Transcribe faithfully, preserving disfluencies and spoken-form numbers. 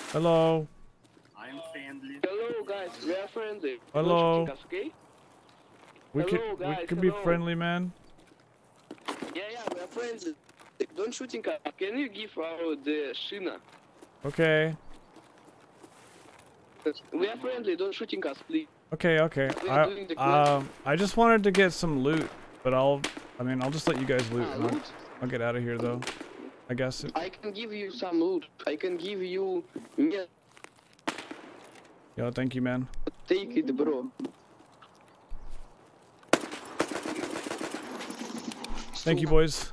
Hello. I'm friendly. Hello guys, we are friendly. Hello. Don't shooting us, okay? We Hello, could we guys, could be hello. friendly, man. Yeah, yeah, we are friends. Don't shooting us. Can you give our the Shina? Okay. We are friendly. Don't shooting us, please. Okay, okay. We are I doing the quest. um I just wanted to get some loot, but I'll I mean I'll just let you guys loot. Ah, and I'll, loot? I'll get out of here though. I guess. It, I can give you some loot. I can give you. Yeah, yo, thank you, man. take it, bro. Thank you, boys.